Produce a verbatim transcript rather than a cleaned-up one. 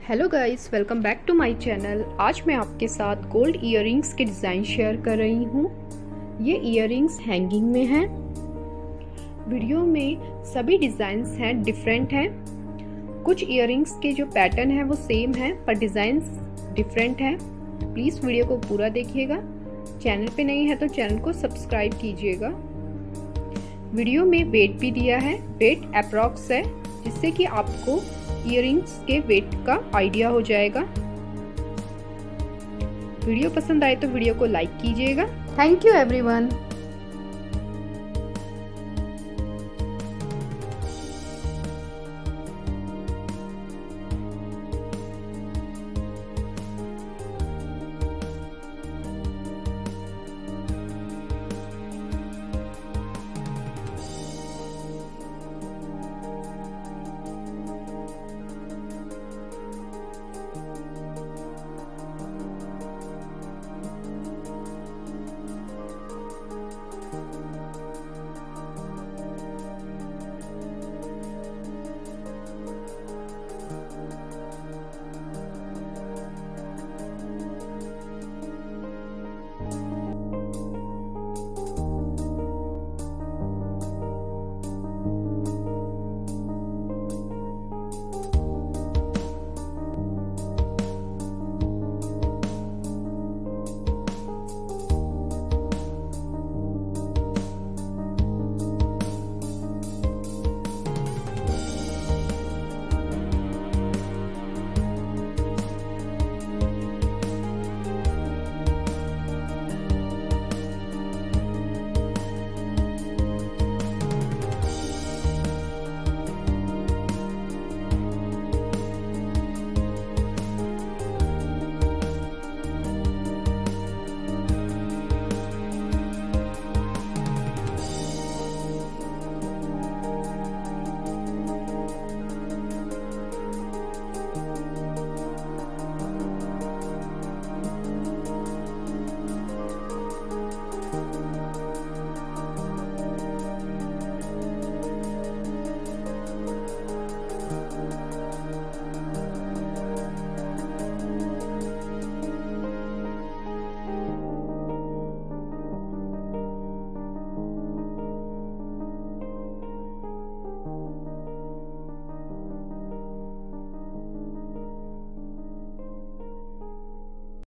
Hello guys, welcome back to my channel. आज मैं आपके साथ गोल्ड इयररिंग्स के डिज़ाइन शेयर कर रही हूँ। ये इयररिंग्स हैंगिंग में हैं। वीडियो में सभी डिज़ाइंस हैं डिफरेंट हैं। कुछ इयररिंग्स के जो पैटर्न है वो सेम है पर डिज़ाइंस डिफरेंट हैं। प्लीज़ वीडियो को पूरा देखिएगा। चैनल पे नहीं है तो चैनल को सब्सक्राइब कीजिएगा। वीडियो में वेट भी दिया है, वेट अप्रॉक्स है, जिससे कि आपको इयररिंग्स के वेट का आइडिया हो जाएगा। वीडियो पसंद आए तो वीडियो को लाइक कीजिएगा। Thank you everyone.